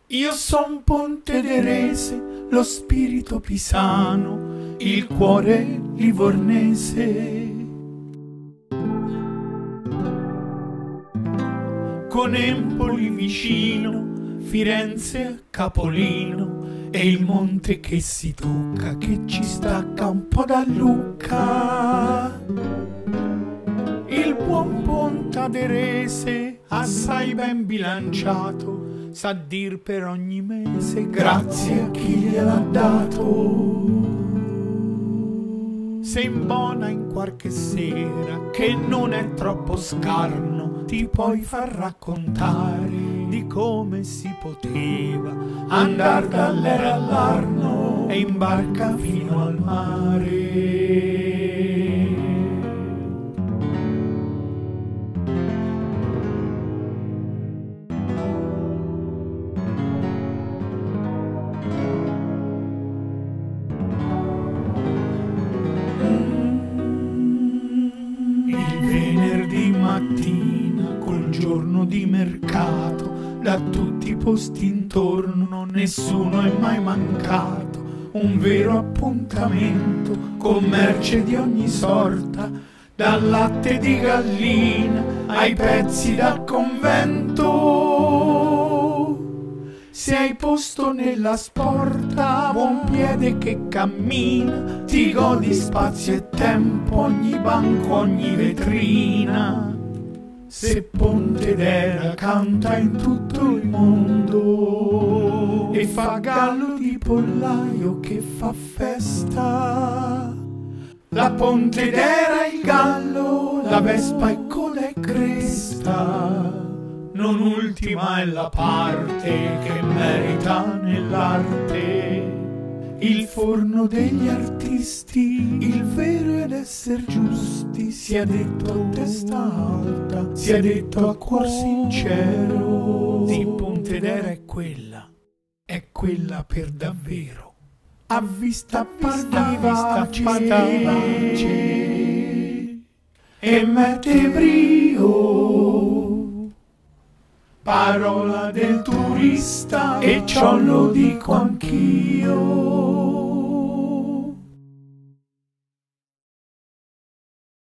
Io son Ponte d'Erese, lo spirito pisano, il cuore livornese. Con Empoli vicino, Firenze a Capolino, e il monte che si tocca, che ci stacca un po' da Lucca. Il buon Ponte d'Erese, assai ben bilanciato, sa dir per ogni mese grazie a chi gliel'ha dato. Se imbona in qualche sera, che non è troppo scarno, ti puoi far raccontare di come si poteva andar dall'era all'Arno e in barca fino al mare. Il venerdì mattina col giorno di mercato, da tutti i posti intorno nessuno è mai mancato. Un vero appuntamento con merce di ogni sorta, dal latte di gallina ai pezzi da convento. Se hai posto nella sporta, buon piede che cammina, ti godi spazio e tempo, ogni banco, ogni vetrina. Se Ponte d'Era canta in tutto il mondo e fa gallo di pollaio che fa festa, la Ponte d'Era è il gallo, la vespa è coda e cresta. Non ultima è la parte che merita nell'arte il forno degli artisti, il vero ed esser giusti, sia detto a testa alta, sia detto a cuor sincero. Sì, Ponte d'Era è quella per davvero. A vista vivace e mette brio. Parola del turista e ciò lo dico anch'io.